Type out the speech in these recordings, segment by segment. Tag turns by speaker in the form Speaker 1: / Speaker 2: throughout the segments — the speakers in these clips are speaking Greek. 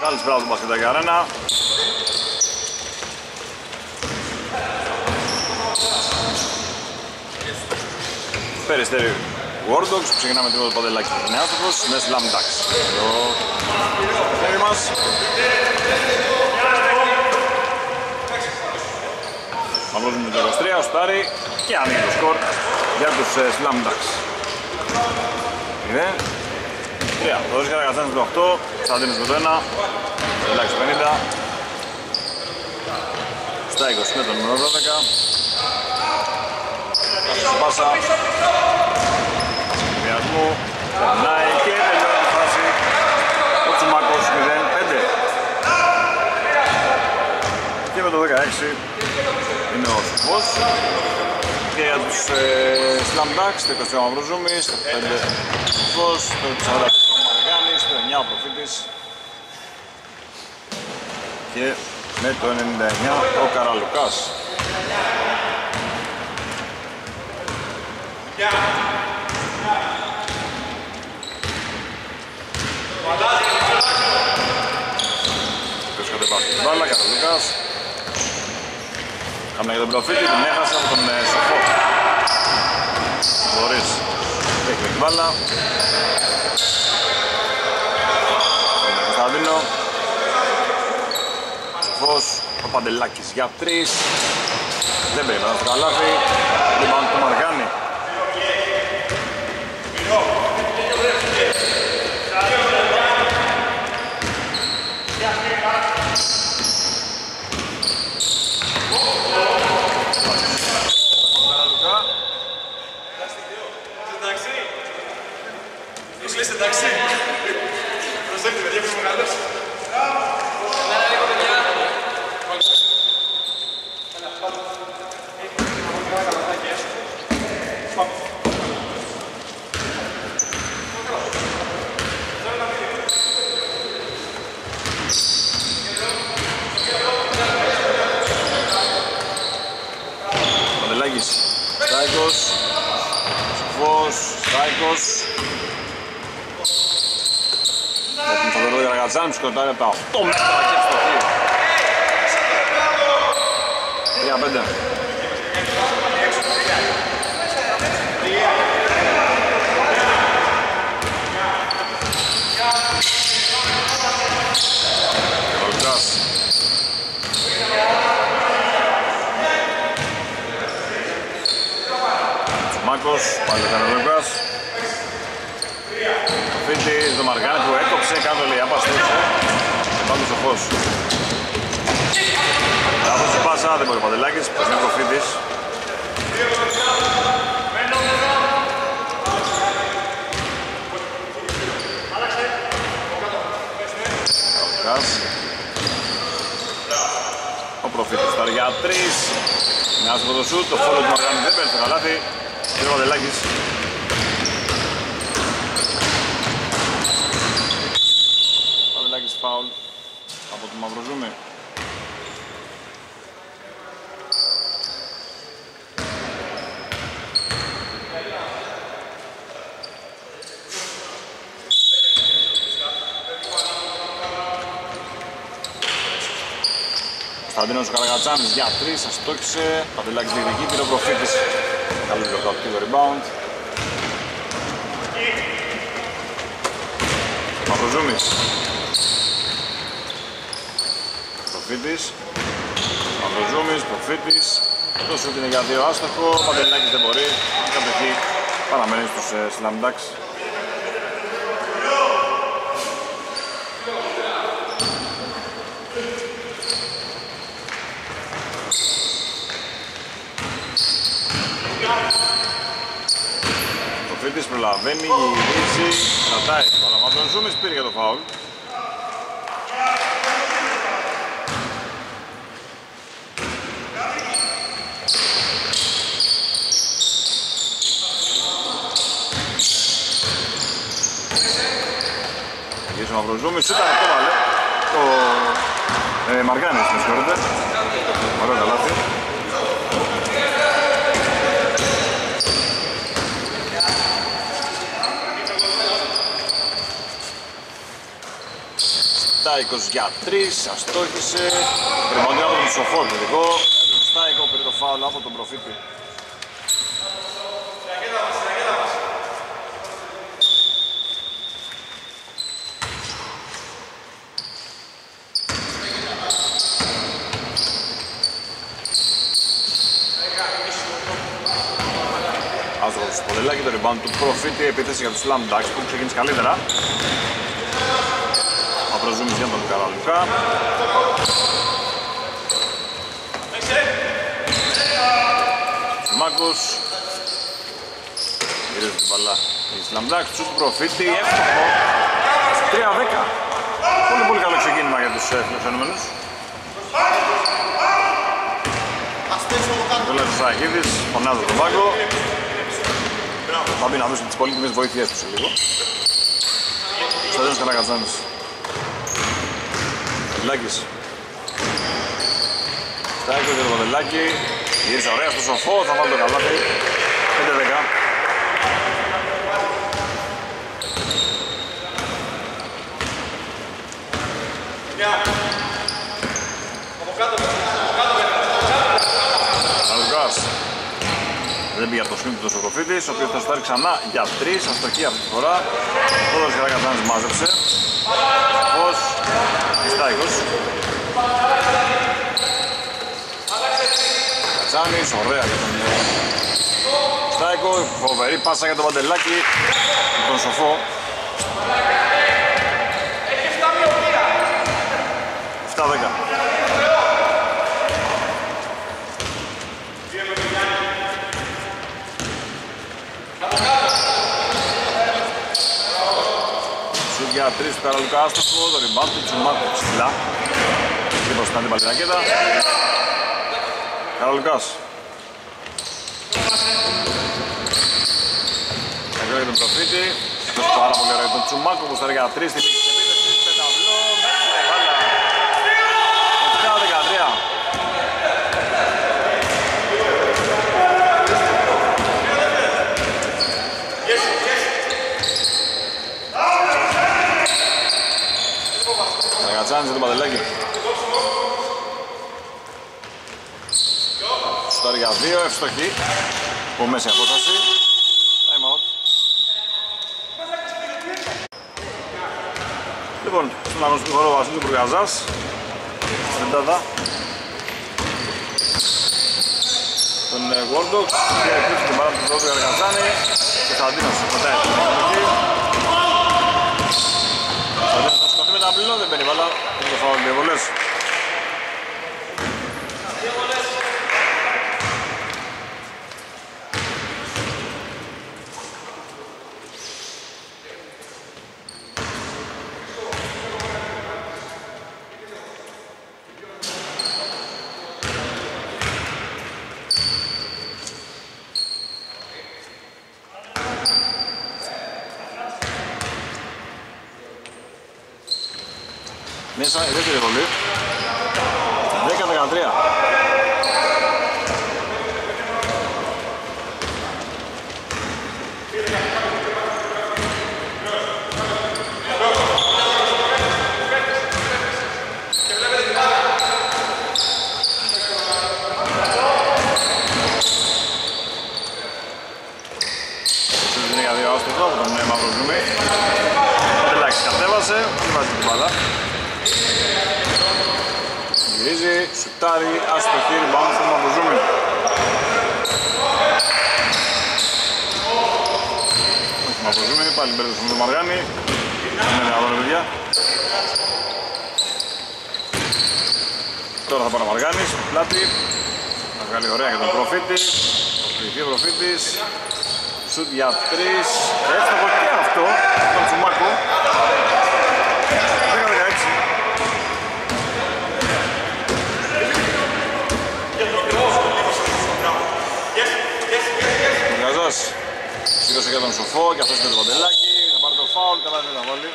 Speaker 1: Καλησπέρα από τον Μπασκετάκι Αρένα. Περιστέρι War Dogs, ξεκινάμε την Παντελάκη του Νεάστοχος με Slam Dunks. Το παιχνίδι μας. Μαυρόζουμε το 23, σουτάρει και ανοίγει το σκορ για τους Slam Dunks. 3, το δώσει Καρακατσάνης το 8, Κωνσταντίνος με το 1, Παντελάκης το 50. Στα 20 με τον νούμερο 12. Πάσα συνδυασμού, περνάει και τελειώνει τη φάση ο Τσουμάκος 0-5 και με το 16 είναι ο Σουφός και για τους Slam Dunks το 23 ο Μαυροζούμης, το 5 ο Σουφός, το 44 ο Μαργάνης, το 9 ο Προφήτης και με το 99 ο Καραλουκάς. Ποιος κατεβάζει την μπάλα, Καραλουκάς. Κάμε για τον Προφήτη, την έχασε από τον Σοφό. Μπορείς, έχει την μπάλα. Τον Κωνσταντίνο. Σοφός, ο Παντελάκης για 3. Δεν περίμενα στο καλάθι. Λοιπόν, του Μαργάνη. Καρακατσάνης σκοτάρει από τα 8 μέτρα και ευστοχή. 3-5. Καραλουκάς. Τσουμάκος, πάλι ο Καραλουκάς. Φίτης, το Μαργάνη που έκοψε, κάτω λέει, απαστούσε. Πάνω στο φως. Θα δώσει πάσα, δεν μπορεί ο Παντελάκης, προσνέει ο Φίτης. Καραλουκάς. Ο Προφήτης τώρα για 3. Μια άσπρο το σούτ, το φόλο του Μαργάνη δεν παίρνει στο καλάθι. Και ο Παντελάκης. Φάουλ από τον Μαυροζούμη. Κωνσταντίνος Καρακατσάνης για 3, αστόχησε. Παντελάκης διεκδικεί, πήρε ο Προφήτης. Καλή το rebound. Μαυροζούμης. Προφήτης, Μαυροζούμης, Προφήτης. Το σούτ είναι για 2 άστοχο, ο Παντελάκης δεν μπορεί. Η κατοχή παραμένει στους Slam Dunks. Προφήτης προλαβαίνει, γυρίζει, κρατάει. Ο Μαυροζούμης πήρε για το φάουλ. Ο Μαυροζούμης ήταν αυτό βάλε. Το Μαργάνης, με συγχωρείτε. Ωραίο καλάθι. Στα Στάικος για 3, αστόχησε. Ρεμοντή από τον Σοφό, τελικό. Ο Στάικο πήρε το φάουλ από τον Προφήτη. Άστοχος Ποδελάκη, το rebound του Προφήτη, επίθεση για τους Slam Ducks που ξεκίνησε καλύτερα. Απροζούμεις για τον Καραλουκά. Μάκος. Γυρίζει την μπαλά. Η Slam Ducks του Προφήτη, εύστοχο. 3-10. Πολύ πολύ καλό ξεκίνημα για τους φιλοξενούμενους. Ο Λεύκος Σαχίδης, φωνάζει τον πάγκο. Θα μπει να δώσει τις πολύτιμες βοήθειές του σε λίγο. Στέλνος Καρακατζάνης. Λάκης. Στάικος για το Ποδελάκη. Γύρισε ωραία στο Σοφό, θα βάλει το καλάθι. 5-10. Αλουκάς. Δεν πήγε από το σφίν του ο Προφήτης, ο οποίος θα στάρει ξανά για 3, αστοχή αυτή τη φορά. Τώρα ο Καρακατζάνης μάζεψε. Πώς Στάικος. Κατσάνης, ωραία για τον Στάικο, φοβερή πάσα για τον Παντελάκη, τον Σοφό. 7-10. Σουτ για 3 του Καραλουκά, άστοχο, το rebound του Τσουμάκου ψηλά. Και μπροστά την παλινακέτα. Καραλουκάς. Εδώ για τον Προφήτη. Αυτός πάρα πολύ ωραία τον Τσουμάκο που στάρει για 3 στη λήξη της επίθεσης. Πεταβλό, μέσα η μπάλα. 7-13. Καρακατσάνης για τον Παντελάκη. Στάρει για 2, ευστοχή. Από μέση απόσταση. Time out. Λοιπόν, στον αγωνιστικό χώρο Βασίλου Μπουργαζάς. Στην τάδα. Τον Worldox. Και επίσης την πάρα του πρώτου Καρακατσάνη. Και θα αντίνος πατάει την ευστοχή. Θα σκοτεί με τα απλό, δεν παίρνει βάλα. Είναι το φάουλ δύο βολές. Μέσα η δεύτερη βολή. 10-13. Είναι για δύο άστοχο από τον μαύρο ζουμί. Ο Τελάκης κατέβασε και βάζει την μπάλα. Γυρίζει, σουτάρει, αστοχή, rebound στον Μαυροζούμι. Όχι Μαυροζούμι, πάλι μπέρδεσε με τον Μαργάνη. Είναι εδώ ρε παιδιά. Τώρα θα πάρει ο Μαργάνης, πλάτη. Θα βγάλει ωραία για τον Προφήτη. Κρυφή ο Προφήτης. Σουτ για 3. Εύστοχο και αυτό, τον Τσουμάκο. 10-16. Σήκωσε για τον Σοφό και αυτός είναι το Παντελάκη. Θα πάρει το φάουλ, καλά δεν θα βάλει.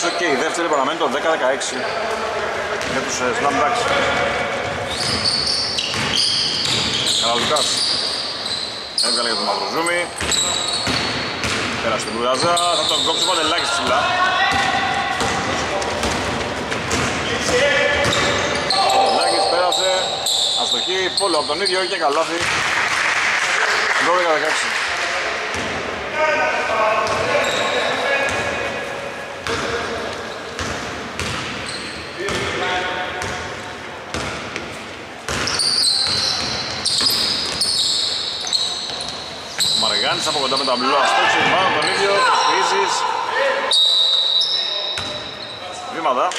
Speaker 1: ωστόσο και η δεύτερη παραμένει το 10-16 για τους Slam Ducks. Καραλουκάς έβγαλε για τον Μαυροζούμι, πέρασε τον Μπουργαζά, θα τον κόψει ο Παντελάκης ψηλά. Ο Παντελάκης πέρασε, αστοχή, πόλο από τον ίδιο και καλάθι. 12-16. Μαργάνης από κοντά με τα μπλό αστόξε, πάνω τον ίδιο, χρήσεις βήματα.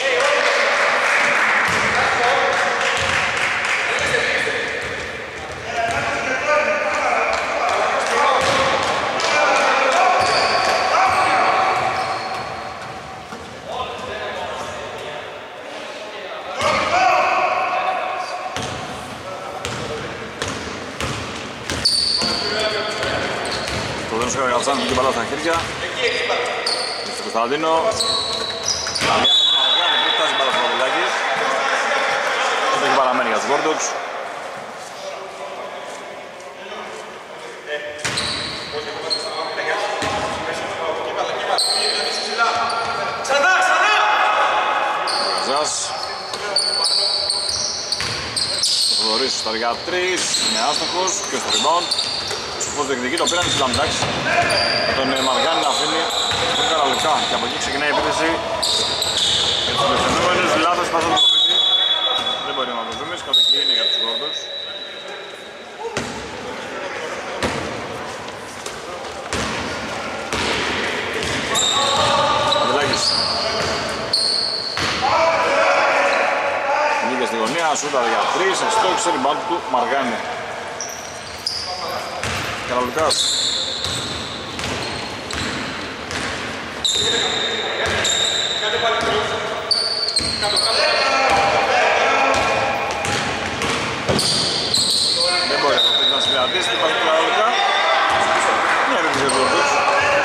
Speaker 1: Καραγατσάνης με την μπάλα στα χέρια. Στο Κωνσταντίνο. Λαμία με τον Μαργάνη που φτάσει μπάλα στο Παντελάκη. Αυτό έχει παραμένει για τους Gordox. Καραγαζάς. Ο Θοδωρής στα αργά 3. Είναι άστοχος και στο rebound. Σοφός διεκδικεί, το πήραν οι Slam Ducks. Τον Μαργάνη να αφήνει τον Καραλουκά και από εκεί ξεκινάει η επίθεση για τους λεφτενόμενους. Λάθος πάσα του προφήτη. Δεν μπορεί να το δούμε, κατοχή είναι για τους Gordox. Παντελάκης νίκε στη γωνία, σούτα για 3, αστόχησε, rebound του Μαργάνη. Καραλουκάς. Δεν μπορεί να συναντήσει την Καραλουκά. Μια επίθεση για τους Gordox.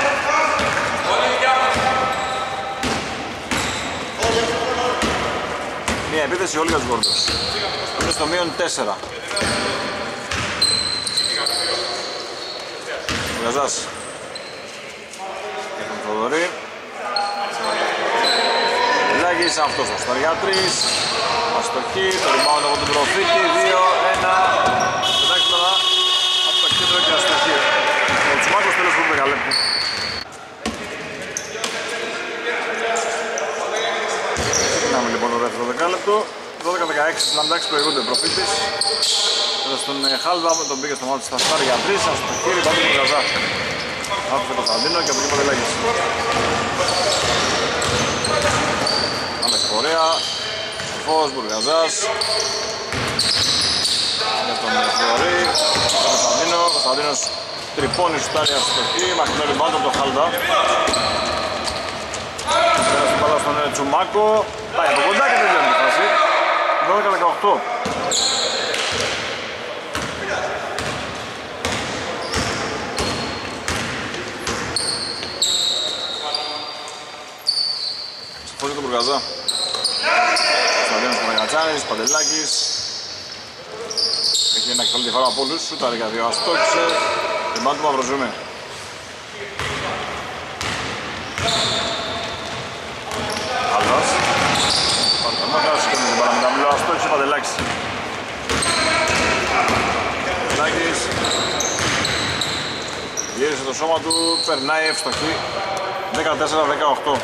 Speaker 1: Μια επίθεση όλοι για τους Gordox. Είναι στο μείον 4. Γαζάς για τον Θοδωρή. Λάγης αυτός ο Σταριά 3. Αστοχή, το rebound από τον προφήτη. 2-1. Εντάξει τώρα από το κέντρο και αστοχή. Ο Τσουμάκος τέλος του δεκαλέπτου. Ξεκινάμε λοιπόν το δεύτερο δεκάλεπτο. 12-16 Slam Ducks προηγούνται προφήτης. Στον Χάλβα τον πήγε στο μάτι στα Στάρ για 3, αστοχή, rebound του Μπουργαζά. Άφησε τον Κωνσταντίνο και από εκεί Παντελάκης. Άλεξ Πορέα, Σοφός, Μπουργαζάς. Για τον Θοδωρή, τον Κωνσταντίνο. Ο Κωνσταντίνος τρυπώνει σουτάρει αστοχή, μακρινό rebound από τον Χάλβα. Πέρασε την μπάλα στον Τσουμάκο. Πάει από κοντά και τελειώνει τη φάση. 12-18. Σοφός για τον Μπουργαζά. Κωνσταντίνος Παναγατσάνης, Παντελάκης. Έχει ένα καλή διαφορά από όλους, σούταρε για 2, αστόχησε. Rebound του Μαυροζούμι. Άλλος. Πανταμάκας, κάνει την μπάλα με τα μπλό, αστόχησε Παντελάκης. Παντελάκης. Γύρισε το σώμα του, περνάει ευστοχή. 14-18.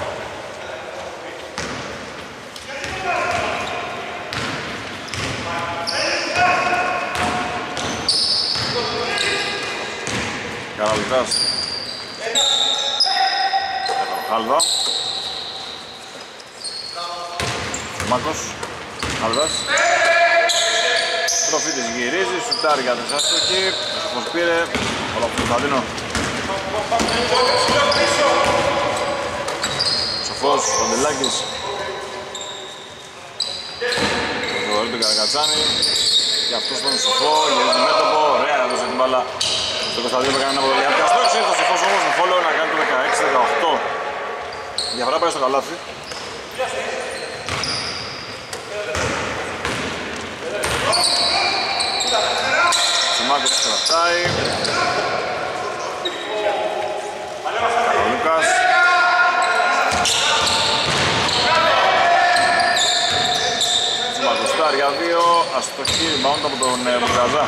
Speaker 1: Καραλουκάς. Χάλβα. Μάκος. Χάλβας. Προφήτης γυρίζει, σουτάρει για την άστοχη. Ο Σοφός πήρε. Όλα από τον Κωνσταντίνο. Σοφός, Παντελάκης. Το Θοδωρή του Καρακατσάνη. Και αυτός τον Σοφό, γυρίζει μέτωπο. Ωραία, έδωσε την μπάλα. Το Κωνσταντίνο έκανε ένα αποτελεί. Αστόχησε, το Σοφός όμως με φόλο να κάνει το 16-18. Διαφορά πάει στο καλάθι. Τσιμάκος κρατάει. Ο Λούκας. Τσιμάκος στάρ για 2. Αστοχή, rebound από τον Μπουργαζά.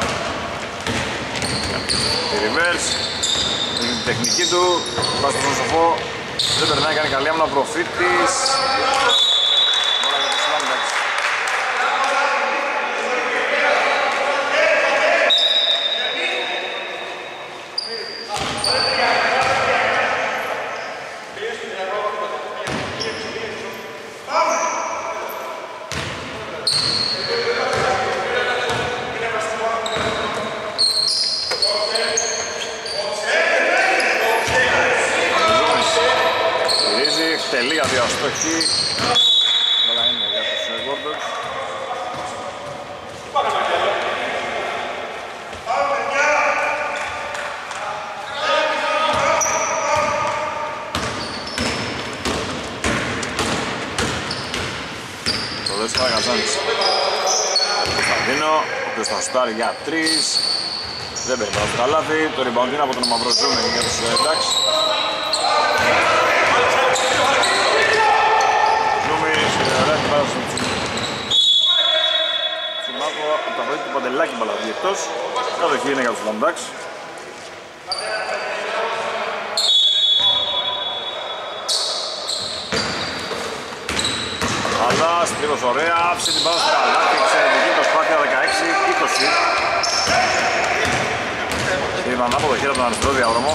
Speaker 1: Η reverse. Την τεχνική του. Πάει στον σοφό. Δεν περνάει, κάνει καλή άμυνα ο Προφήτης. Όλα για το Slam Ducks. Τελεία δύο αστοχή. Όλα είναι για τους Gordox. Το δεύτερο Καζάνης. Κωνσταντίνο, ο οποίος θα σουτάρει για 3. Δεν παίρνει το καλάθι. Το rebound είναι από τον Μαυροτζούμενη για τους Ducks. Τσιμάκο από τα βρήκε του Παντελάκη μπαλαδί εκτός. Κατοχή είναι για τους Slam Ducks. Αλλά στρίβος ωραία, άφησε την μπάλα στο καλάθι, εξαιρετική προσπάθεια 16-20. Είναι ανάποδο χέρι από τον αριστερό διάδρομο.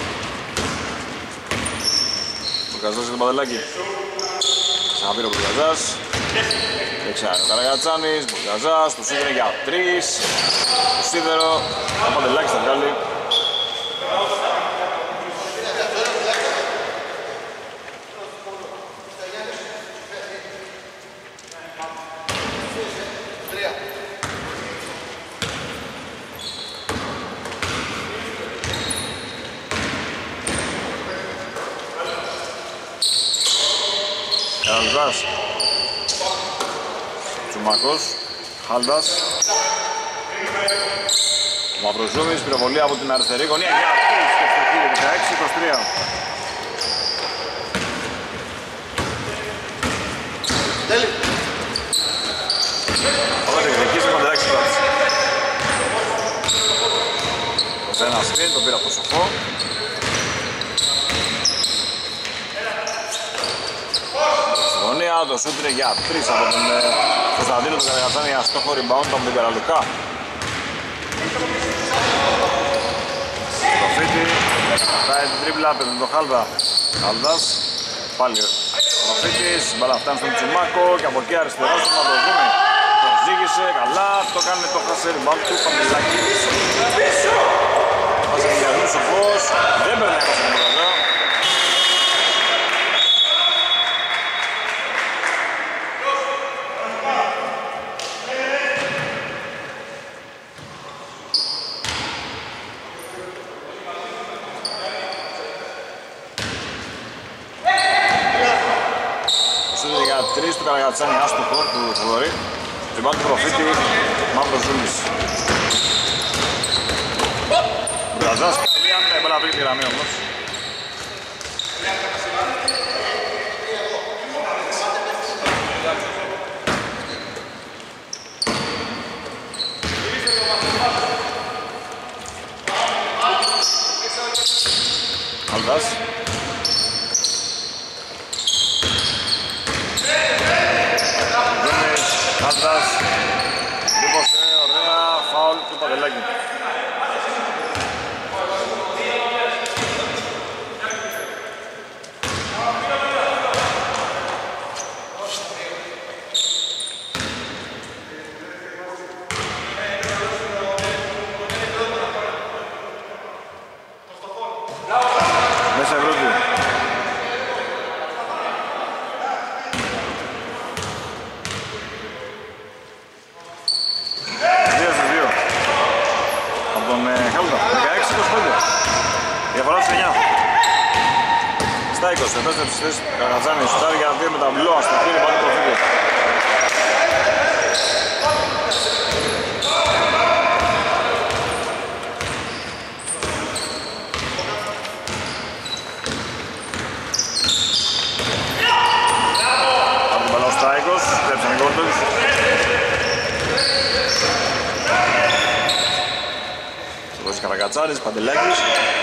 Speaker 1: Ο Καζός για τον Παντελάκη. Ξαναπήρε ο Μπουργαζάς. Και ξανά ο Καραγατσάνης, Μπουργαζάς, το σούτ είναι για 3. Το σίδερο, ο Παντελάκης θα βγάλει. Καραγατσάνης. Τσουμάκος, Χάλντας. Μαυροζούμης, πυροβολία από την αριστερή γωνία για αυτούς και ευστοχή 16-23. Τέλει. Ωραία, διεκδικήσει με 16 πράτηση. Σε ένα σπιν, το πήρα από το σοφό. Το σούτ είναι για 3 από τον Κωνσταντίνο του Καραγατσάνη για στόχο rebound από τον Καραλουκά. Προφήτη, πάει την τρίπλα, παίρνει τον Χάλδα. Χάλδας, πάλι Προφήτης, μπάλα φτάνει στον Τσιμάκο και από εκεί αριστερά στον Μαυροδούμη. Το ζήγησε, καλά, το κάνει το χάσε rebound του Παντελάκη. Πάσε την Γιαννού Σοφός, δεν περνάει από τον Μπουργαζά. Του Καραγατσάνη άστοχο του Θοδωρή. Rebound του Προφήτη, Μαυροζούμης. Μπουργαζάς, καλή άμυνα, η μπάλα βρήκε τη γραμμή όμως. Χάλδας. Χάλδας, λίπωσε, ωραία, φάουλ του Παντελάκη. Μέσα Ευρώπη. Στάικος, επέστρεψε στη Καρατζάνη, σουτάρει για 2 με τα μπλό, στο χείρι πάνω προφίλιο. Από την μπαλά ο Στάικος, στρέψαν οι Γόρντογκς. Δώσει Καρακατσάρης, Παντελάκης.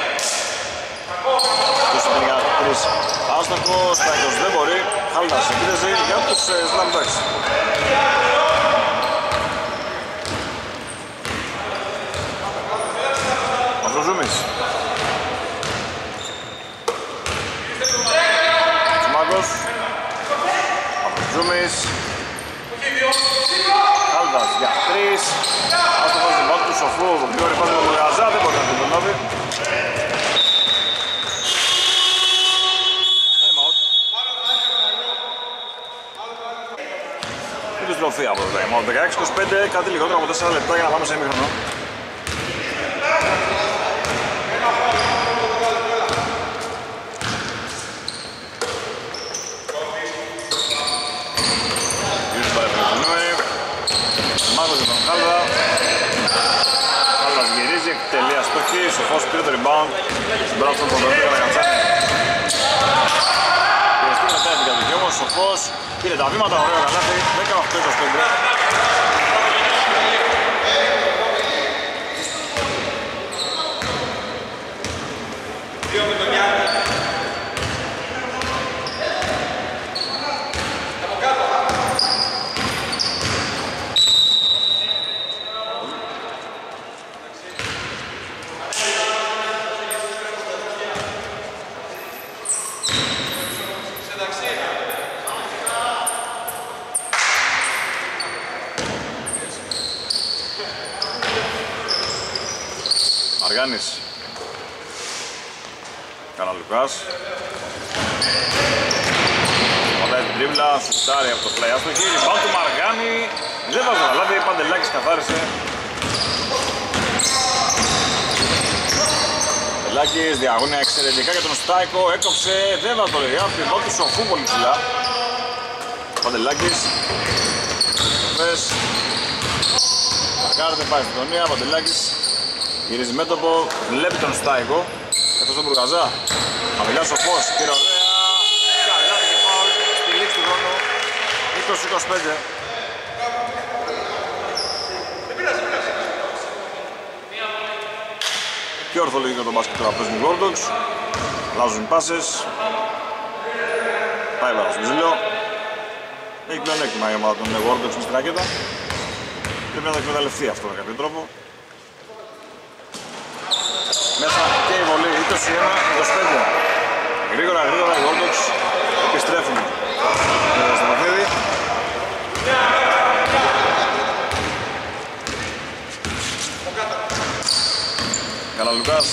Speaker 1: Τους είναι για 3 άστοχο, Στάικος δεν μπορεί. Χάλτας επίθεση για τους Slam Ducks. Μαυροζούμης. Τσουμάκος. Μαυροζούμης. Χάλτας για 3. Άστοχος την πάση του Σοφού, το πιο ρηπάζει του Γαζά, δεν μπορεί να την προλάβει. Επιστροφή από το time out 16-25, κάτι λιγότερο από 4 λεπτά για να πάμε σε ημίχρονο. Μάγος για τον Χάλδα. Χάλδας γυρίζει, εκτελεί αστοχή, Σοφός πήρε το rebound. Στην μπράτσο τον Ποδοτή για να κατσάνει. Πιεστεί μετά την κατοχή όμως, Σοφός πήρε τα βήματα, ωραίο καλάθι, 18-25. Μαργάνης. Καναλουκάς. Πατάει την τρίμπλα, σουτάρει από το πλάι άστοχη. Rebound του Μαργάνη. Δεν βάζει το λάδι, Παντελάκης καθάρισε. Παντελάκης, διαγώνια εξαιρετικά για τον Στάικο. Έκοψε, δεν βάζει το λάδι. Rebound του Σοφού πολύ ψηλά. Παντελάκης. Σοφές. Μαρκάρ δεν πάει στην γωνία, Παντελάκης. Γυρίζει μέτωπο, βλέπει τον Στάικο. Καθώς τον Μπουργαζά. Χαμηλά Σοφός, πήρε ωραία. Καλά και φάουλ στη λήξη του χρόνου. 20-25. Πιο ορθολογικό το μπάσκετ τώρα παίζουν οι Γόρντογκς. Αλλάζουν οι πάσες. Πάει πάρα στο ζήλιο. Έχει πλεονέκτημα η ομάδα των Γόρντογκς στην ρακέτα. Πρέπει να το εκμεταλλευτεί αυτό με κάποιο τρόπο. Μέσα και η βολή 21-25. Γρήγορα οι Γόρντογκς επιστρέφουν στο παιχνίδι. Καλαλουκάς,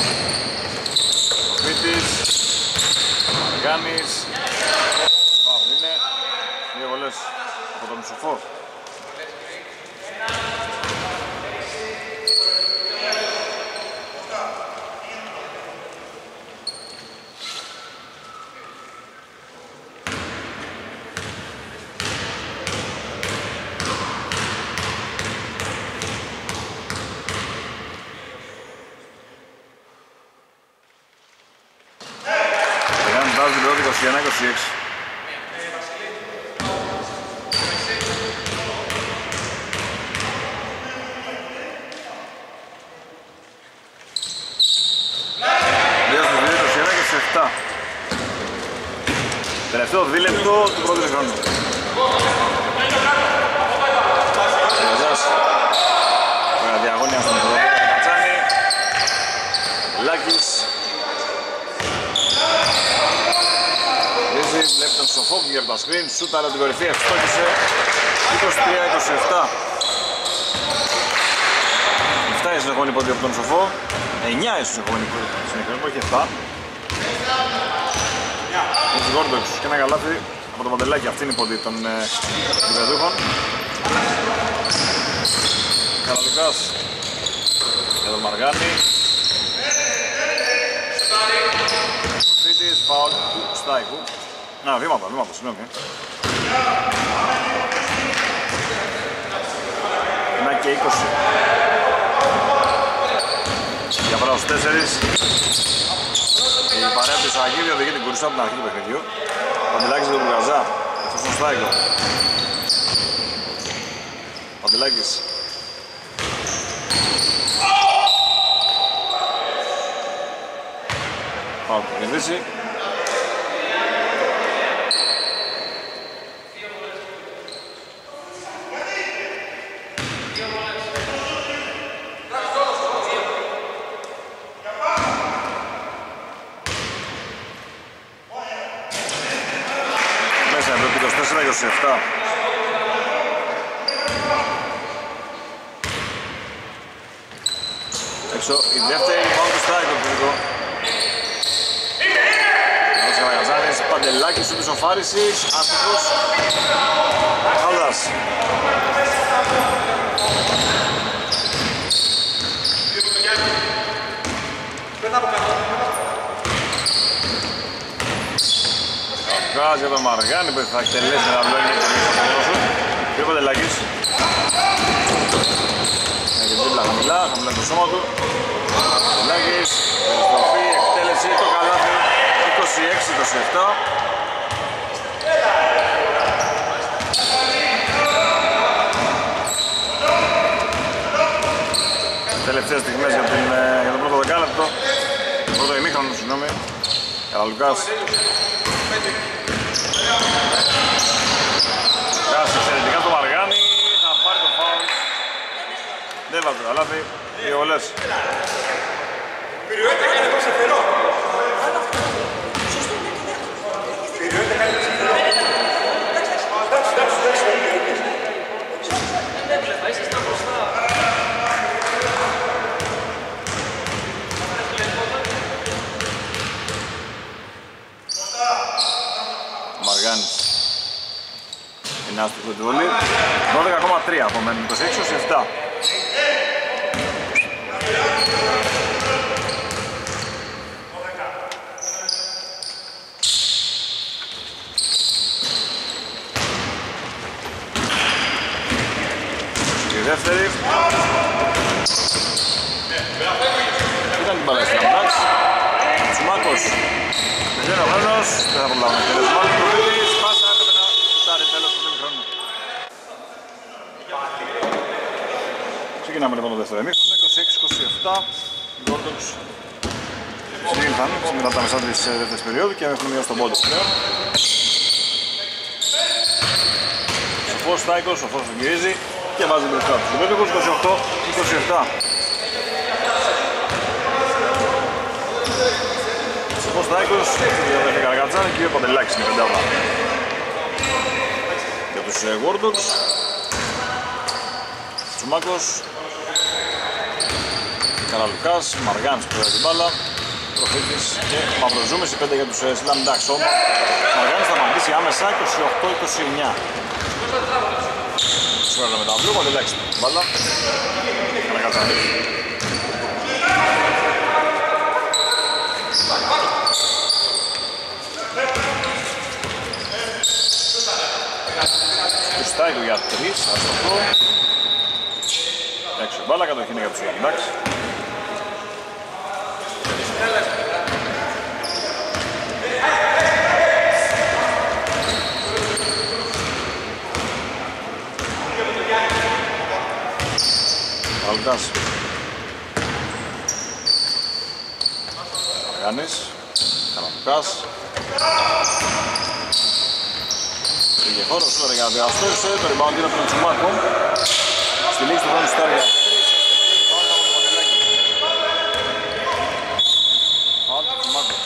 Speaker 1: Φίτης, Γάνης. Είναι 2 βολές από τον Σοφό. Τελευταίο δίλεπτο του πρώτου χρόνου. Ωραία διαγώνια στον Ποδοτή Κατσάνη. Λάκης. Ρίζη, βλέπει τον Σοφό που γύρω τα σκριν. Σούταρα την κορυφή, ευστόχησε. 23-27. 7 η συνεχόμενη πόντι από τον Σοφό. 9 η συνεχόμενη πόντι, όχι 7. Τους Γόρντογκς και ένα καλάθι από το Παντελάκι, αυτή είναι η πόντι των διπεδούχων. Καναλουκάς για τον Μαργάνη. Προφήτης, φάουλ του Στάικου. Να, βήματα, συγγνώμη. Ένα και 20. Διαφορά στους 4. Η παρέα του Σαγίδη οδηγεί την Κουρσά από την αρχή του παιχνιδιού. Παντελάκης για τον Μπουργαζά. Αυτό στον Στάικο. Παντελάκης. Πάω που κερδίσει. Μέσα εδώ και 24-27. Έξω η δεύτερη πάνω του Στάικο του Νίκο. Παντελάκης του Σοφάρισης, άστοχος, Χαλάς. Βγάζει από τον Μαργάνη που θα εκτελέσει ένα λόγια και τελείως και ο Παντελάκης. Έχει δίπλα χαμηλά το σώμα του. Παντελάκης, περιστροφή, εκτέλεση, το καλάθι. 26-27. Τελευταίες στιγμές για το πρώτο δεκάλεπτο. Πρώτο ημίχρονο, συγγνώμη. Καραλουκάς. Κάση εξαιρετικά στο Μαργάνη. Θα πάρει το φάουλ. Δεν βάζει το καλάθι. Δύο βολές. Είναι άστοχο του βολή. 12,3 απομένουν, 26-27. Και η δεύτερη. Ήταν την μπάλα στην Αμπράξ. Τσουμάκος. Δεν ο χρόνος. Δεν θα προλάβουμε. Τελεσμός Προφήτης. Πάσα έπρεπε να σουτάρει τέλος του ημιχρόνου. Ξεκινάμε λοιπόν το δεύτερο ημίχρονο. 26-27. Οι Gordox συνήλθαν σήμερα τα μεσά της δεύτερης περίοδου και έχουν μειώσει τον πόντο πλέον. Σοφός Στάικος, Σοφός τον γυρίζει και βάζει μπροστά τους. Οι Gordox 28-27. Σοφός Στάικος, για τον Καρακατσάνη και ο Παντελάκης είναι πεντάβα. Για τους Gordox. Τσουμάκος. Καραλουκάς, Μαργάνης που την μπάλα. Προφήτης και Μαυροζούμης, οι 5 για τους Slam Ducks όμως. Μαργάνης θα μαγνήσει άμεσα 28-29. Σφαίρω με τα μπλου, Παντελάκης την μπάλα. Καρακατσάνης. Στάικο για 3, αστοχό. Έξω μπάλα, κατοχή είναι για τους Slam Ducks. Αλκάς. Αργάνης. Καραλουκάς. Πήγε χώρος τώρα για διαστόρισε, το rebound είναι από τον Τσουμάκο. Στη λήξη του χρόνου στάρια. Φάουλ του Τσουμάκο.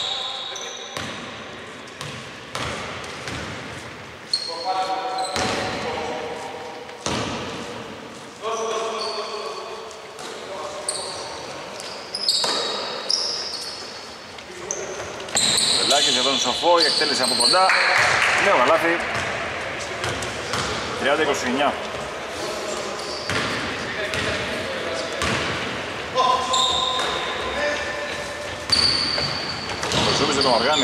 Speaker 1: Βελάκης για τον Σοφό, η εκτέλεση από κοντά. Νέο καλάθι. 30-29. Ο Ζούμπης για τον Μαργάνη.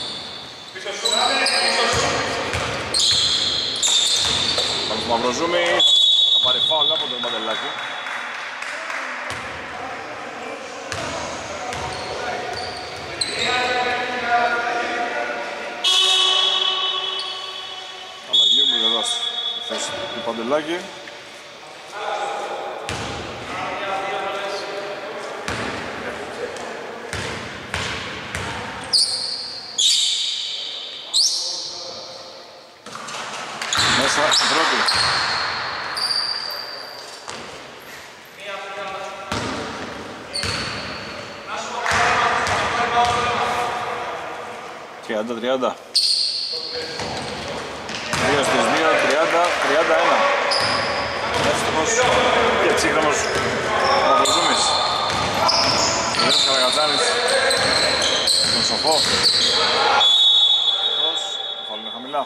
Speaker 1: Πάμε στο Μαυροζούμι, θα πάρει φάουλ από τον Μπαντελάκη. Αλλαγή μου εδώ στη θέση του Παντελάκη. Μέσα πρώτη. Και 30-30. 2 στις 2, 30-31. Εύστοχος και ψύχρονος ο Μαυροζούμης. Ο Γιάννης Καραγατζάνης τον Σοφό. Αυτός, το φάουλ είναι χαμηλά.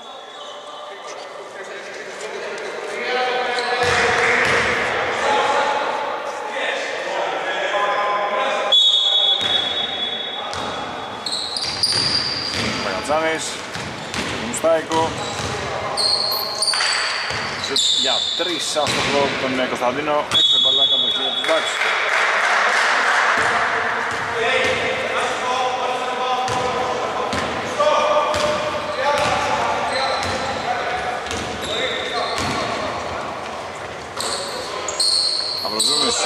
Speaker 1: Καραγατζάνης, τον Μουστάικο. Για 3 άστοχο τον Κωνσταντίνο, έξω μπαλά κατοχή από τους Bucks. Μαυροζούμης.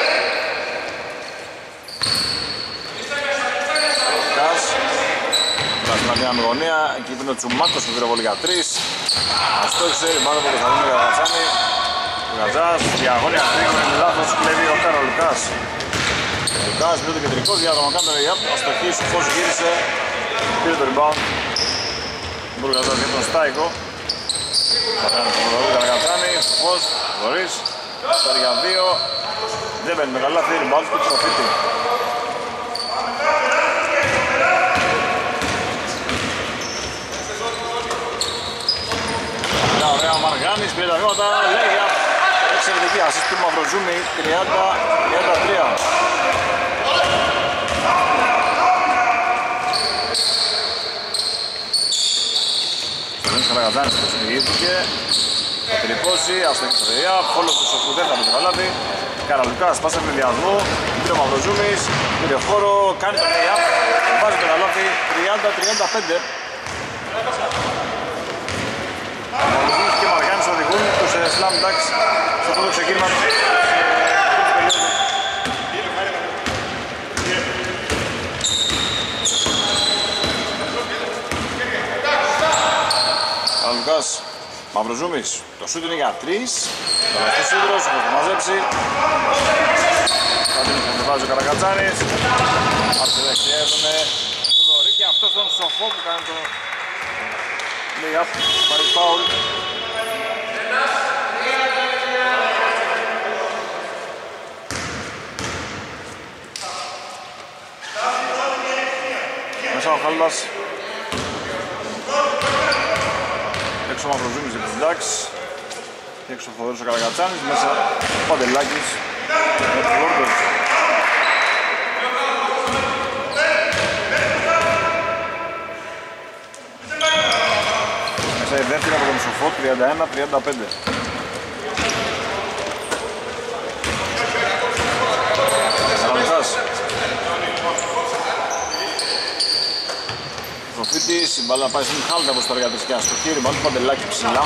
Speaker 1: Κας. Βράζει μια γωνία, εκεί είναι ο Τσουμάκος που πήρε πολύ για 3. Αστόχισε, πάνω από τον Κωνσταντίνο Καραγατζάνη. Ο Γατζάς, διαγώνια τρίγωνο, είναι λάθος, κλέβει ο Κάρα Λουκάς. Λουκάς πήρε το κεντρικό διάδρομο, κάνει το ριάπ, αστοχή, Σουφός γύρισε, πήρε το rebound. Μπορεί ο Γατζάς για τον Στάικο. Θα κάνει τον Καραγατζάνη, Σουφός, Βορής, στάρει για 2. Δεν μπαίνει με καλά, θέλει rebound του Προφίτη. Ωραία, ο Μαργάνης πήρε τα βήματα, λέει εξαιρετική ασίστ του Μαυροζούμι, 30-33. Ο Γιάννης Καραγατζάνης προσφυγήθηκε, θα τρυπώσει, αστοχή στο ΔΕΙΑ, φόλος του Σοφού δεν θα το καλάθει. Καραλουκάς, πάσα με διασμό, πήρε ο Μαυροζούμις, πήρε χώρο, κάνει το ΔΕΙΑ, βάζει το καλάθι, 30-35. Μαυροζούμις και Μαργάνης οδηγούν τους Slam Ducks στο πρώτο ξεκίνημα του Καραλουκάς, Μαυροζούμις, το σούτ είναι για 3. Τελευταίος σίδρος, θα το μαζέψει. Κάτι το βάζει ο Καραγατζάνης. Αρχιδέχει έδωνε το δωρή και αυτός τον Σοφό που κάνει το lay-up, πάρει φάουλ. Μέσα ο Χάλδας. Έξω ο Μαυροζούμις για τους Ducks. Και έξω ο Θοδωρής ο Καραγατζάνης. Μέσα ο Παντελάκης για τους Warriors. Μέσα η δεύτερη από τον Σοφό, 31-35. Καραλουκάς. Προφήτης, η μπάλα πάει στην Χάλτα όπως τώρα για τρισκιά στο χείρι, μπάλα του Παντελάκη ψηλά.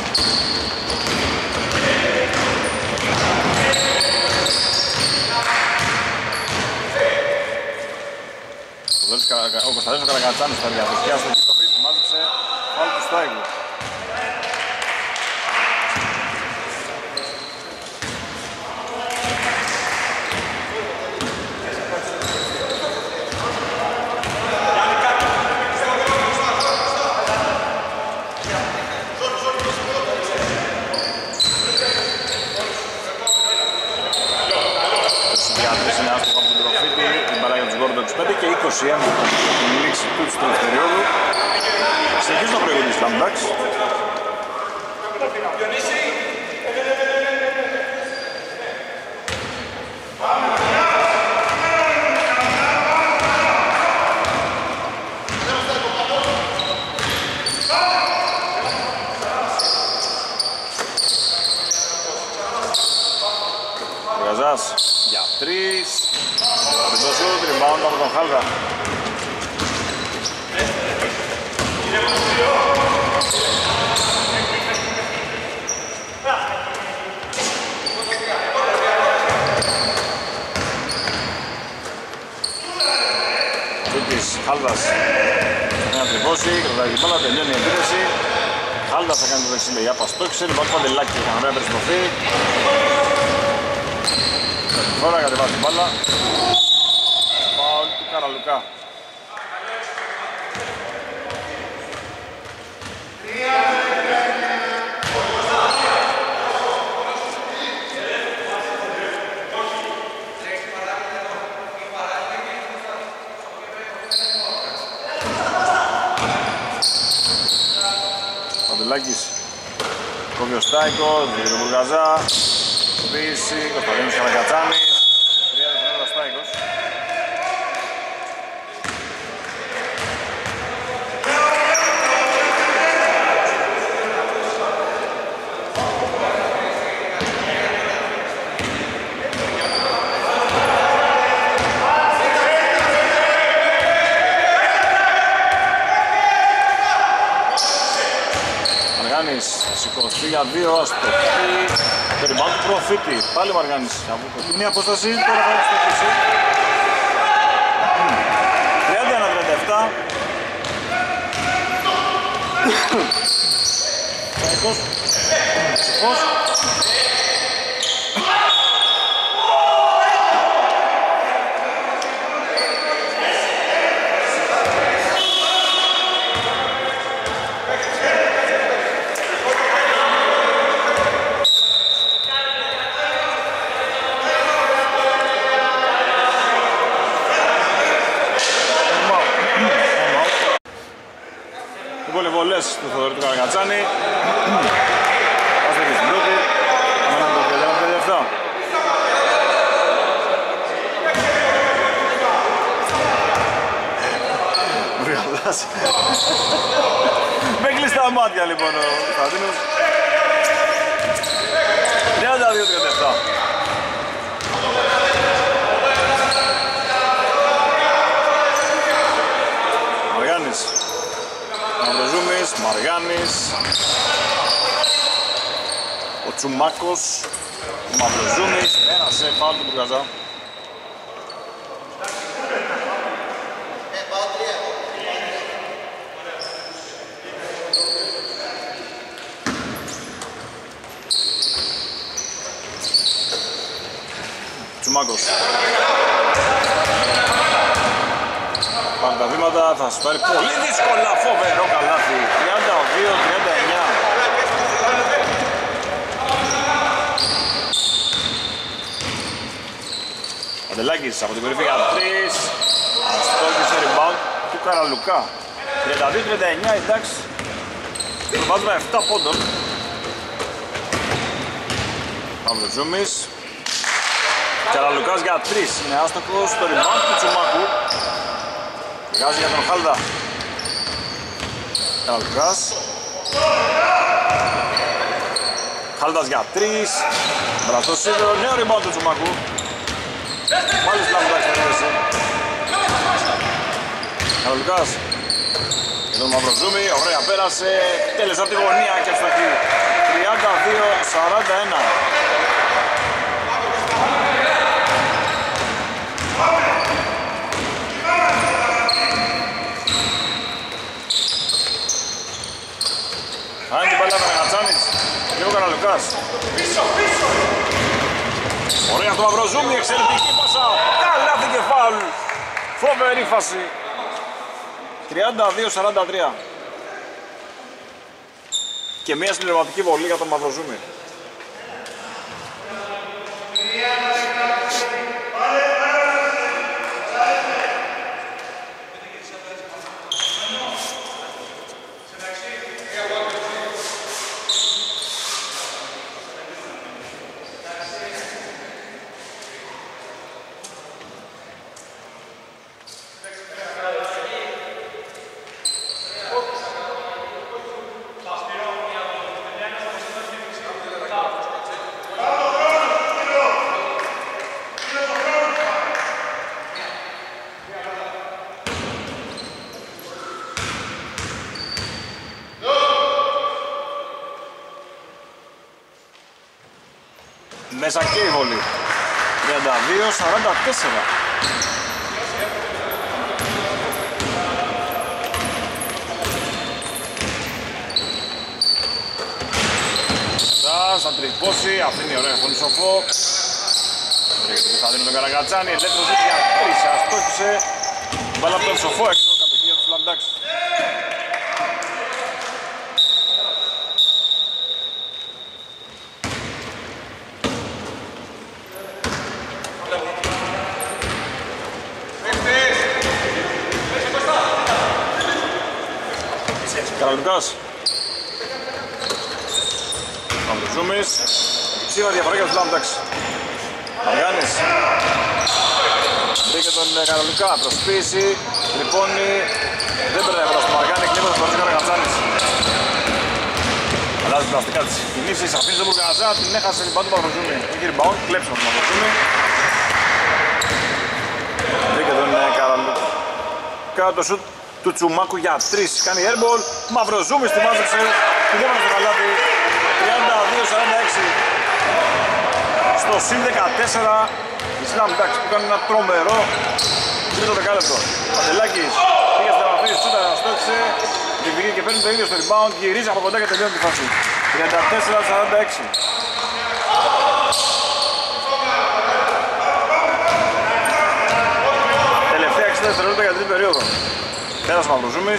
Speaker 1: Ο Κωνσταντίνος ο Καραγατζάνης τώρα για τρισκιά στο χείρι, Προφήτης μάζεψε πάλι του Στάιγου. Και 21 την λήξη του τρίτου περίοδου. Συνεχίζουν να προηγούνται οι Slam Ducks. Καραλουκάς για 3. Το σούτ, rebound από τον Χάλδα. Τσούκης, Χάλδας θα να τριπώσει, κρατάει την μπάλα, τελειώνει η επίθεση. Χάλδας θα κάνει το δεξί λεγιά, παστόξε, λοιπόν Παντελάκη έκανε ωραία περιστροφή. Τώρα κατεβάζει την μπάλα. Φάουλ του Καραλουκά. Παντελάκης κόβει ο Στάικος, δίνει τον Μπουργαζά, πίση, Κωνσταντίνος Καρακατσάνης, 3 δευτερόλεπτα Στάικος. Σηκωστεί για 2, αστοχή. Το rebound του Προφίτη. Πάλι ο Μαργάνης. Είναι η απόσταση, τώρα θα αστοχίσει. 31-37. Σαϊκός. Ψυχός. Βολές του Θοδωρή του Καρακατσάνη. Πάστε και στην πρώτη. Αμέναμε το 37. Βρυαλάς. Με κλειστά μάτια λοιπόν ο Κωνσταντίνος. 32-37. Μαργάνης. Μαυροζούμης, Μαργάνης, ο Τσουμάκος, ο Μαυροζούμης, πέρασε φάουλ του Μπουργαζά. Τσουμάκος. Πάρει τα βήματα, θα σπάρει πολύ δύσκολα, φοβερό καλάθι, 32-39. Παντελάκης από την κορυφή για 3, αστόχησε rebound του Καραλουκά. 32-39, εντάξει, προβάζουμε 7 πόντων. Παυλοζούμης. Καραλουκάς για 3, είναι άστοχος στο rebound του Τσουμάκου. Βγάζει για τον Χάλδα. Καραλουκάς. Χάλδας για 3. Μπραστός σίδερο, νέο rebound του Τσουμάκου. Μάλιστα λαμπουδάκι στην έδεση. Καραλουκάς. Και τον Μαυροζούμη, ωραία πέρασε. Τέλεσε από τη γωνία και ευστοχή. 32-41. Αν την παλιά με Γατσάνης και ο Καραλουκάς. Ωραία στο Μαυροζούμι, εξαιρετική πάσα. Καλάθι και φάουλ. Φοβερή φάση. 32-43. Και μια συμπληρωματική βολή για τον Μαυροζούμι. Μέσα και η βολή. 32-44. Θα τρυπώσει, αφήνει ωραία φωνή Σοφό. Θα δίνει τον Καραγκατσάνη, ελεύθερος για 3, αστόχησε. Μπάλα από τον Σοφό έξω, κατοχή για τους Slam Ducks. Καραλουκάς. Μαυρουζούμης. Σίγουρα διαφορά για τους Slam Ducks. Μαργάνης. Βρήκε τον Καραλουκά, προσπίση, τρυπώνει. Δεν περνάει από το Μαργάνη, κλείποντας τον Καραγκατσάνης. Αλλάζει πλαστικά της κινήσεις, αφήνει τον Μπουργαζά, την έχασε λοιπόν του Μαυρουζούμη. Έχει rebound, κλέψει τον Μαυρουζούμη. Βρήκε τον Καραλουκά, το σουτ του Τσουμάκου για 3, κάνει airball. Μαυροζούμης τη μάζεψε, την έβαλε στο καλάθι. 32-46. Στο συν 14 οι Slam Ducks που κάνουν ένα τρομερό τρίτο δεκάλεπτο. Παντελάκης πήγε στην επαφή, σούτα, στόχισε, διεκδικεί και παίρνει το ίδιο στο rebound, γυρίζει από κοντά και τελειώνει τη φάση. 34-46. Τελευταία 60 δευτερόλεπτα για την τρίτη περίοδο. Πέρασε Μαυροζούμης.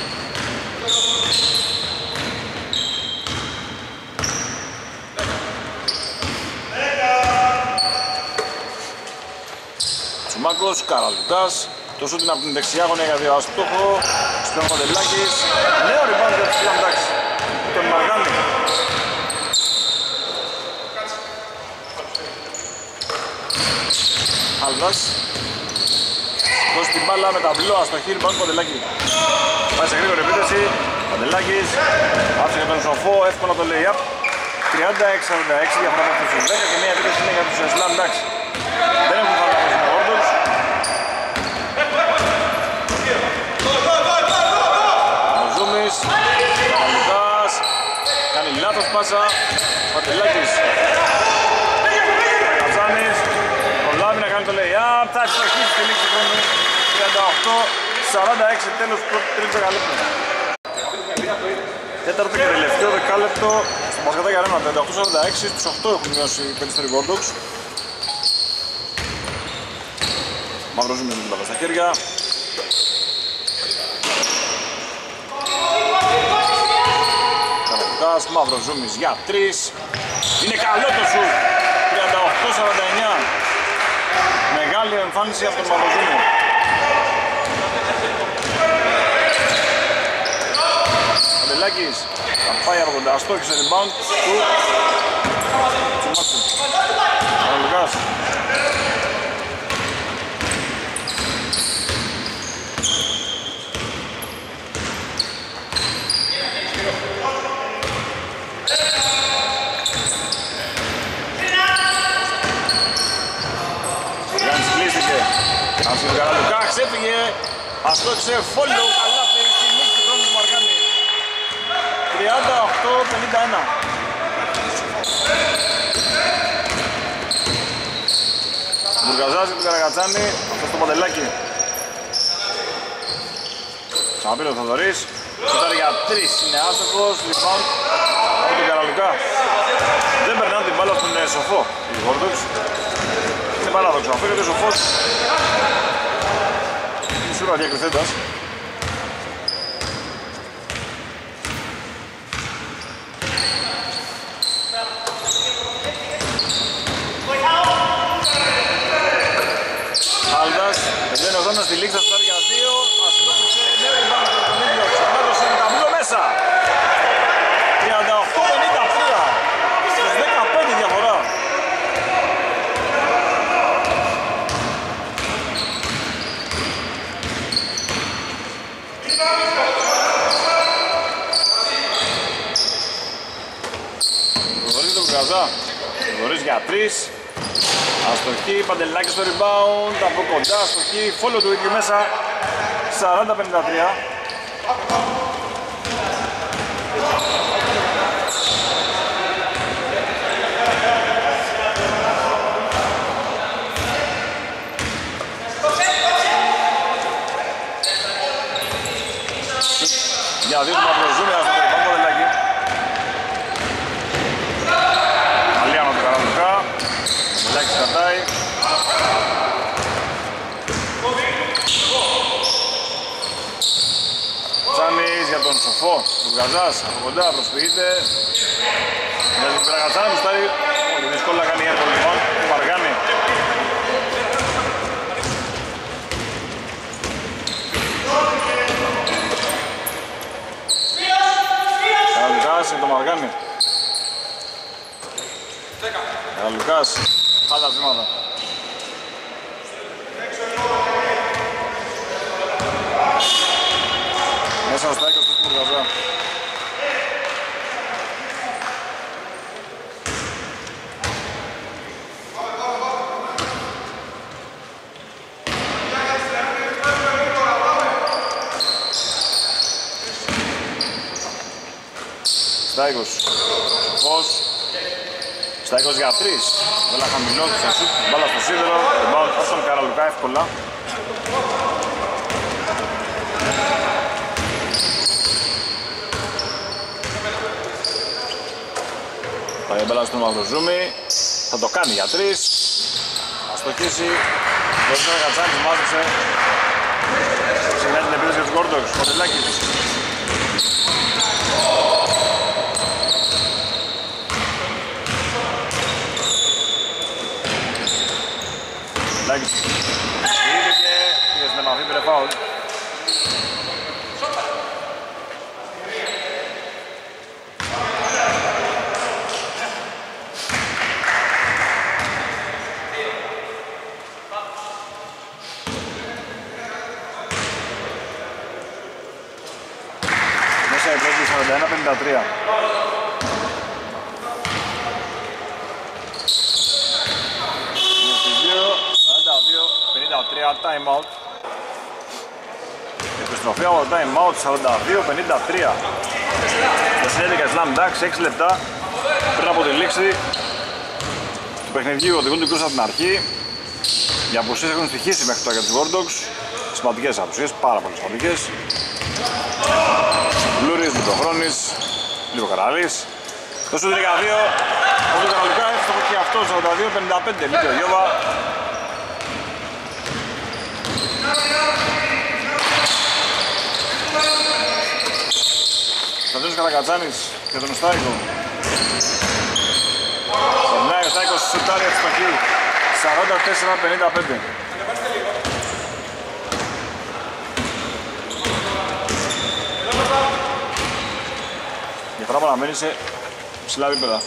Speaker 1: Τσουμάκος, Καραλουκάς. Το σούτ είναι από την δεξιά γωνία για δύο αστόχο. Στον Μοντελάκης. Νέο rebound για τους Slam Ducks. Τον Μαργάνη. Αλβάς. Δώσει την μπάλα με τα μπλό αστοχή, rebound Μοντελάκη. Πάει σε γρήγορη επίθεση. Μοντελάκης. Άφησε τον Σοφό, εύκολα το lay-up. 36-46 διαφορά από τους 10 και μια επίθεση είναι για τους Slam Ducks. Δεν έχουν φάει να παίζουν ο Όρντος. Ο Ζούμης, Καραλουκάς, κάνει λάθος πάσα, Παντελάκης. Κατζάνης, προλάβει να κάνει το lay-up, θα εξοχίσει τη λήξη χρόνου. 38-46 τέλος του τρίτου δεκαλέπτου. Τέταρτο και τελευταίο δεκάλεπτο στο Μπασκετάκι Αρένα, 38-46, στους 8 έχουν μειώσει οι Περιστέρι Bulldogs. Μαυρόζουμης με την μπάλα στα χέρια. Καραλουκάς, Μαυρόζουμης για 3. Είναι καλό το σουτ. 38-49. Μεγάλη εμφάνιση από τον Μαυρόζουμη. Παντελάκης θα πάει από κοντά, στόχισε rebound του Τσουμάκου. Καραλουκάς. Άσχε τον Καραλουκά, ξέφυγε, αστόχισε, follow, καλάθι, στη λήξη του χρόνου του Μαργάνη. 38-51. Μπουργαζάζει του Καραγκατσάνη, αυτό στο Παντελάκι. Ξαναπήρε ο Θοδωρής, σούταρε για 3, είναι άστοχος, rebound από τον Καραλουκά. Δεν περνάνε την μπάλα στον Σοφό, οι Bulldogs. Είναι παράδοξο, αφήνεται ο Σοφός. Είναι σούρα διακριθέντας. Άλντας, τελειώνει ο Δόνας στη λήξη, θα φτάρει για 2. Αστόχησε, νέο rebound από τον ίδιο. Ξανάδωσε με ταμπλό μέσα. 38-53. Στις 15 διαφορά. Προχωρεί τον Μπουργαζά. Προχωρείς για 3. Αστοχή, Παντελάκη στο rebound, από κοντά, αστοχή, follow του ίδιου μέσα, 40-53. τον Σοφό, του Γκαζάς, από κοντά προσποιείται. Για την Καρακατσάνη που στάρει, πολύ δύσκολο να κάνει για τον Λιμόν, του Μαργάνη. Καραλουκάς είναι το Μαργάνη. Καραλουκάς, άλλα βήματα. Μέσα στο Στάικος του Γκαζά. Στάικος, Σοφός. Στάικος για 3. Βέλα χαμηλό, θα σούτ, μπάλα στο σίδερο. Rebound από τον Καραλουκά εύκολα. Πάει μπάλα στον Μαυροζούμι. Θα το κάνει για 3. Θα στοχίσει. Μπορείς να Κατσάνης μάζεψε. Ξεκινάει την επίδεση για τους Γκόρντοξ. Κοντελάκης. Λάκης. Είδε και πήγε στην επαφή, πήρε φάουλ. Μέσα η πρώτη 41-53. Time out. Επιστροφή από το time out 42-53. Το συνέντηκα Slam Dunk 6 λεπτά πριν από τη λήξη του παιχνιδιού. Οδηγούν την κρούσα από την αρχή. Οι απουσίες έχουν στοιχήσει μέχρι τώρα για τους Gordox. Σημαντικές απουσίες, πάρα πολύ σημαντικές. Λούρις, Μητοχρόνης, λίγο Καραλής. Το σου 12, ο του Καραλουκά έφτασε και αυτό 42-55. Λίγο Γιώβα. Σταθένος Καρακατσάνης για τον Στάικο. Περνάει ο Στάικος σουτάρει ευστοχή 44-55. Η φορά παραμένει σε ψηλά επίπεδα.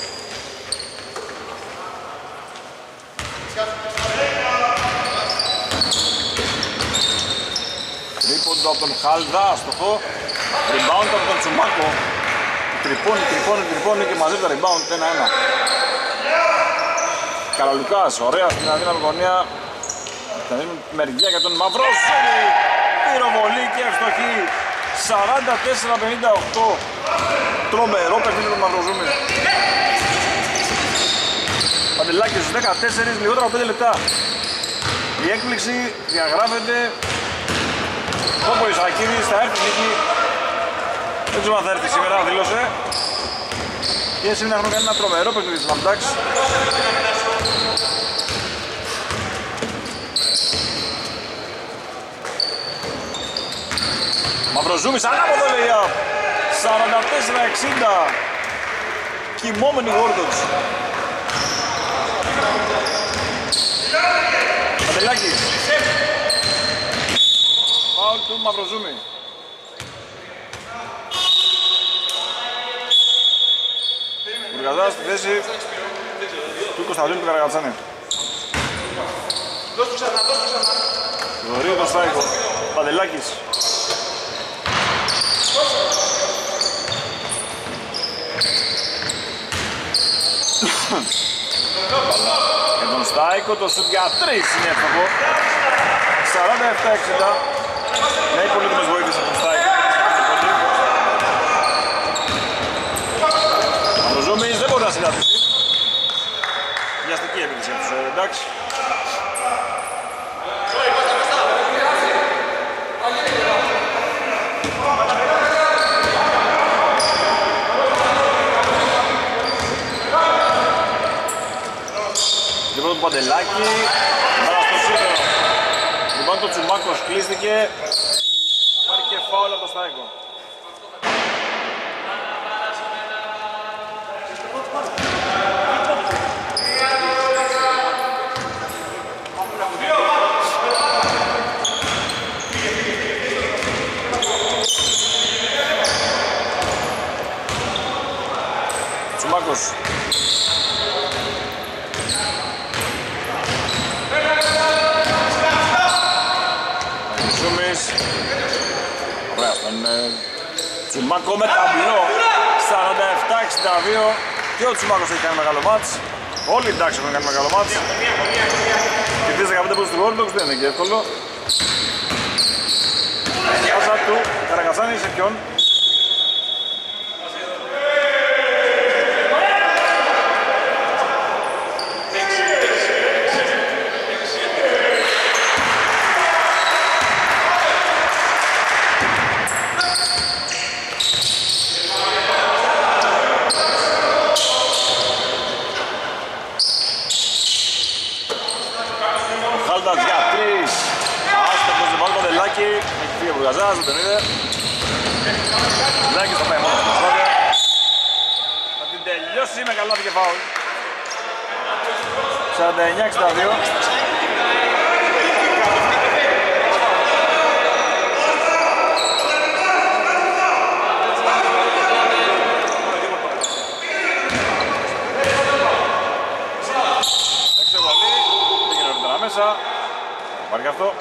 Speaker 1: Τρίποντο από τον Χάλδα, αστοχό. Rebound από τον Τσουμάκο. Τρυπώνει και μαζεύει τα rebound 1-1. Καραλουκάς, ωραία στην αδύναμη γωνία. Θα δίνουν μεριά για τον Μαυρόσουλη. Πυροβολή και ευστοχή 44-58. Τρομερό παιχνίδι του Μαυροσούλη. Παντελάκης στους 14, λιγότερα από 5 λεπτά. Η έκπληξη διαγράφεται. Όπω η Σακίδης θα έρθει νίκη. Δεν ξέρω αν θα έρθει σήμερα, δήλωσε. Και σήμερα έχουμε κάνει ένα τρομερό παιχνίδι της Slam Dunk. Μαυροζούμης, ανάποδο layup. 44-60. Κοιμόμενοι Gordox. Παντελάκης. Φάουλ του Μαυροζούμη. Μπουργαζάς στη θέση του Κωνσταντίνου του Καρακατσάνη. Δωρείο το Στάικο. Παντελάκης. Για τον Στάικο το σουτ για 3 είναι εύστοχο. 47-60. Ναι, πολύτιμες βοήθειες από τον Στάικο. Ο Ζούμις δεν μπορεί να συναντήσει. Βιαστική επίθεση από τους εντάξει. Λοιπόν το Παντελάκη, μπάλα στο σίδερο. Λοιπόν το Τσουμάκος κλείστηκε. Θα πάρει και φάουλ από το Στάικο. Τσουμάκος. Ζούμης. Ωραία, στον Τσουμάκο με ταμπλό. 47-62. Και ο Τσουμάκος έχει κάνει μεγάλο μάτς. Όλοι οι τάξεις έχουν κάνει μεγάλο μάτς. Και 15 πόντους του Όρντοξ δεν είναι και εύκολο. Πάσα του Καραγκασάνη σε ποιον? Γαζάς, δεν τον είδε. Λάκης θα πάει μόνο στην προσπάθεια. Θα την τελειώσει με καλά και φάουλ. 49-62. Έξω βαλή, δεν γίνεται νωρίτερα μέσα. Πάρει και αυτό.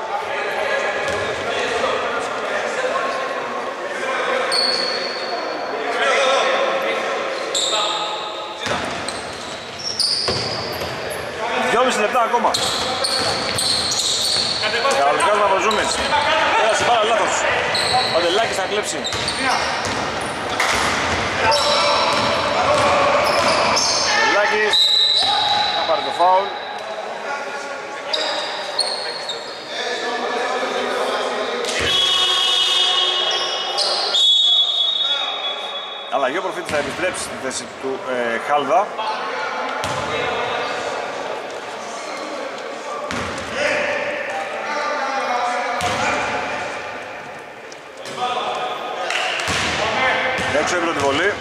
Speaker 1: Λεπτά ακόμα. Καλοκάς Μαυροζούμης. Πέρασε πάρα λάθος. Ο Ντελάκης θα κλέψει. Ντελάκης θα πάρει το φάουλ. Αλλαγή, ο Προφήτης θα επιστρέψει στη θέση του Χάλδα. Έξω η πρώτη βολή.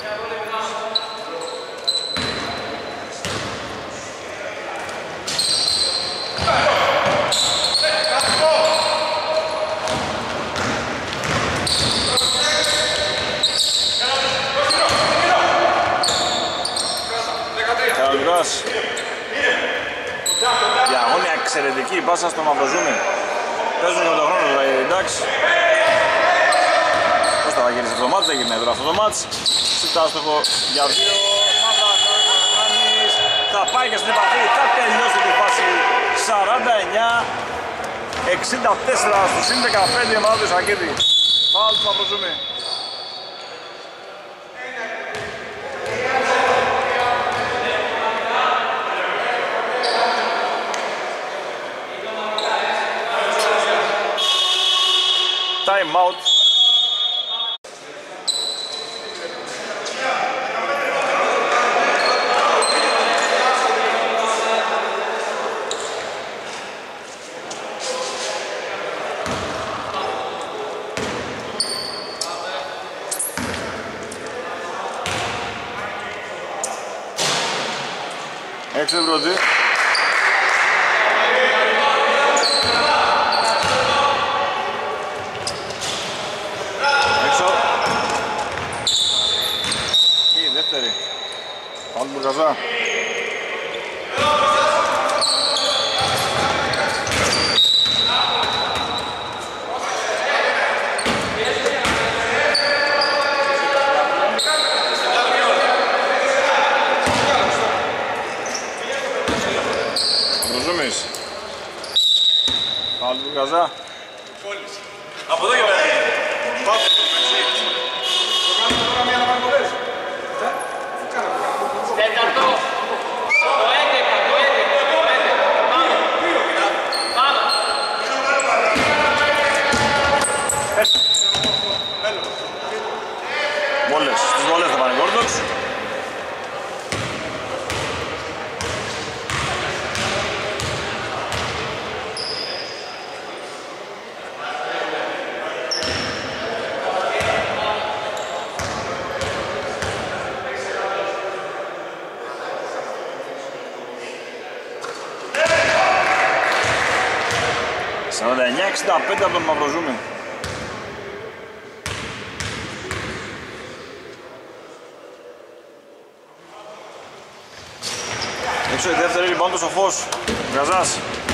Speaker 1: Καλογάς. Για αγώνια εξαιρετική πάσα στο Μαυροζούμι. Παίζουν και με τον χρόνο δηλαδή, εντάξει. Πώς θα γυρίσει αυτό το μάτς, δεν γυρνάει τώρα αυτό το μάτς. Συντάστοχο για 2. Μαυρανάνης θα πάει και στην επαφή, θα τελειώσει τη φάση 49-64 στους 15 η ομάδα του Ισακίδη. Φάουλ του Μαυροζούμι. Time out. Έξω η πρώτη. Έξω. Και η δεύτερη. Πάλι Μπουρκαζά. Μπουρκαζά. Από εδώ και πέρα. Πάω. Τέταρτο. Το 11. Βόλες. Τις βόλες θα πάνε Όρντοξ. Σαν 9-65 από τον Μαυροζούμι. Έξω η δεύτερη λοιπόν το Σοφός. Γκαζάς.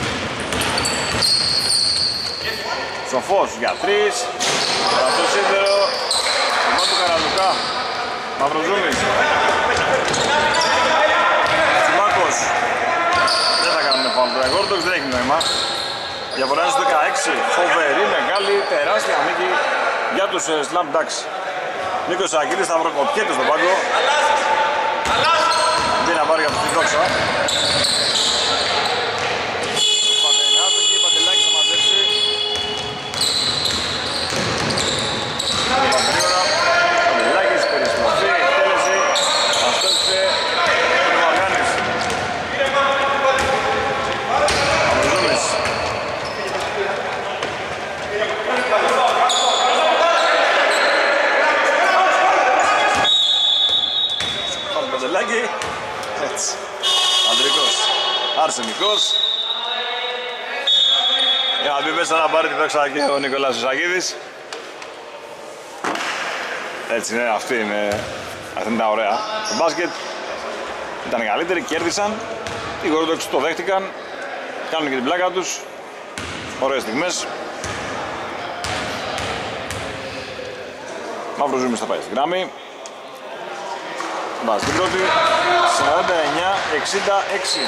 Speaker 1: Σοφός για 3. Τώρα το σύνδερο. Λοιπόν του Καραλουκά. Μαυροζούμης. Τσιμάκος. Δεν θα κάνουν φάουλ τώρα. Γόρντοξ δεν έχει νόημα. Διαφορά είναι στο 16. Φοβερή, μεγάλη, τεράστια νίκη για τους Slam Ducks. Νίκος Σακίδης θα προκοπιέται στον πάγκο. Δεν να πάρει για αυτή τη δόξα. Πατελινάτος και Πατελάκης θα μαζέψει. Πατελάκης, περιστροφή, εκτέλεση. Αστόχισε ο Μαργάνης. Αμβρουζούμης. Πατελάκη. Έτσι. Ανδρικός. Αρσενικός. Για να μπει μέσα να πάρει τη δόξα και ο Νικολάς Σαγίδης. Έτσι είναι, αυτή είναι τα ωραία. Το μπάσκετ ήταν καλύτεροι, κέρδισαν. Οι Γόρντοξ το δέχτηκαν. Κάνουν και την πλάκα τους. Ωραίες στιγμές. Μαυροζούμης θα πάει στη γράμμη. Βάζει την πρώτη. 49-66.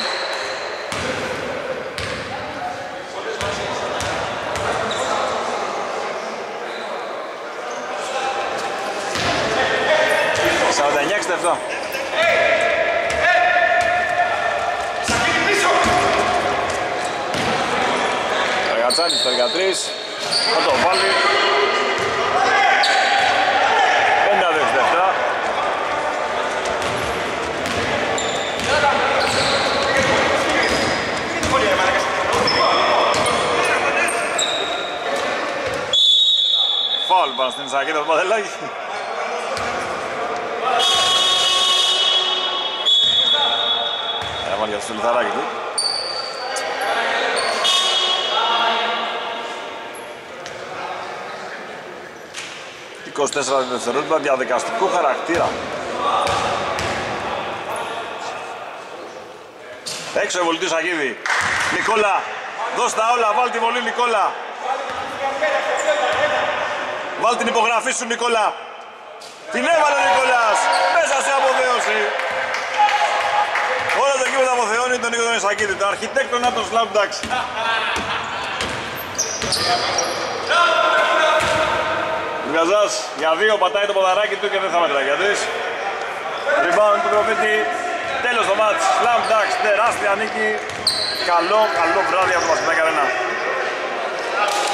Speaker 1: Ραγατσάνης στο 13, θα το βάλει. 50-67. Φάουλ πάνω στην Σακίδα του Παδελάκη. Έβαλε για το λιθαράκι του. «24 δευτερόλεπτα διαδικαστικού χαρακτήρα». Έξω η βολή του Σακίδη. Νικόλα, δώσ' τα όλα, βάλ τη βολή Νικόλα. Βάλ την υπογραφή σου Νικόλα. Την έβαλε ο Νικόλας, μέσα σε αποθέωση. Όλο το κείμενο αποθεώνει τον Νίκο τον Ισακίδη, τον αρχιτέκτονα των Slam Ducks. Γκαζάς για 2 πατάει το ποδαράκι του και δεν θα μετράει για 3. Rebound του προφήτη. Τέλος το μάτς. Slam Ducks, τεράστια νίκη. Καλό βράδυ από το Μπασκετάκι Αρένα.